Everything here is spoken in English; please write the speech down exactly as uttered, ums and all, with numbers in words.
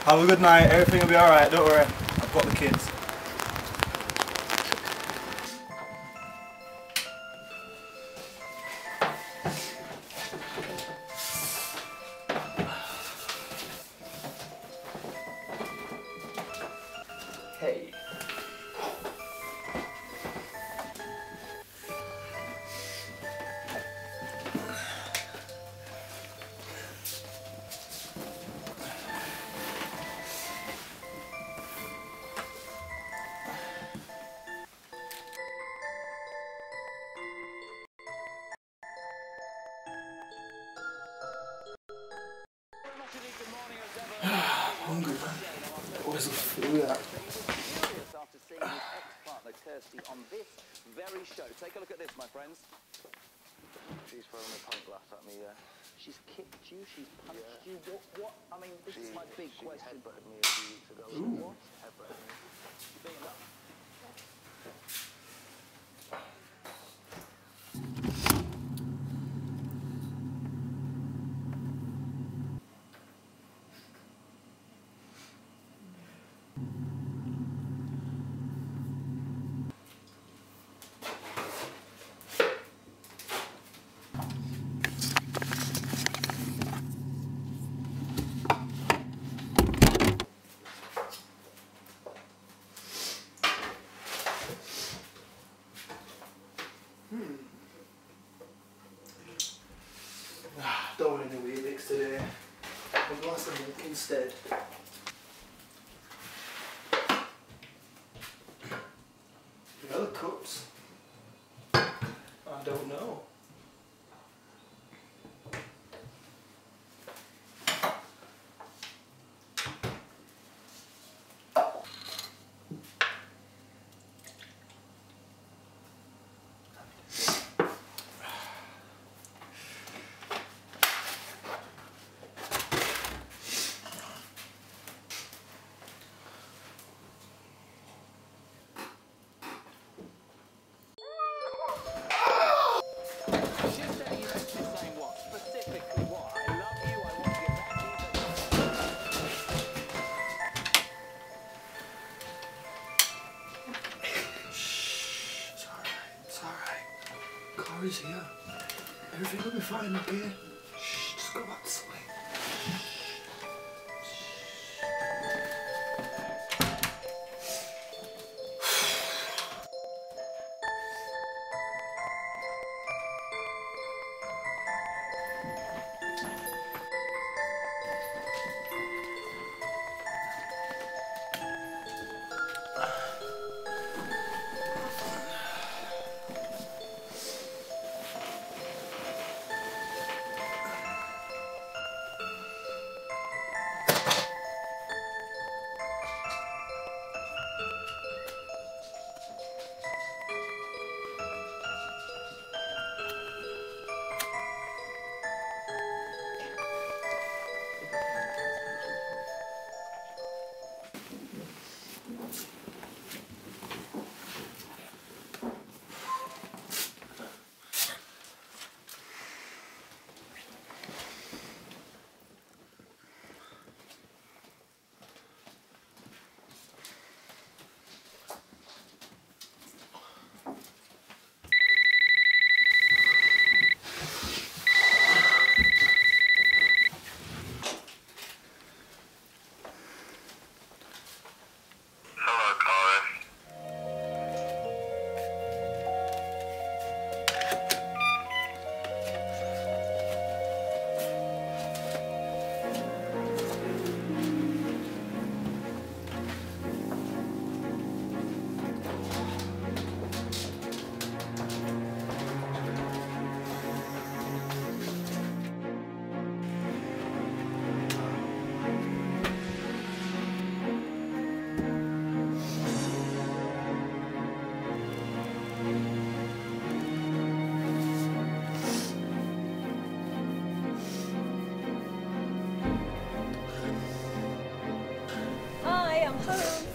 Have a good night. Everything will be alright. Don't worry. I've got the kids. Hey. Hungry, man. Always a food that. After seeing his ex-partner Kirsty on this very show. Take a look at this, my friends. She's throwing a pint glass at me, yeah. She's kicked you, she's punched Yeah. you. What, what? I mean, this She, is my big she question. headbutted me a few weeks ago. Ooh. Headbutted me. Being up. Don't want any Weetabix today. A glass of milk instead. The other cups? I don't know. Is here. Everything will be fine, okay? Shh, just go back to sleep. Hi, I'm home.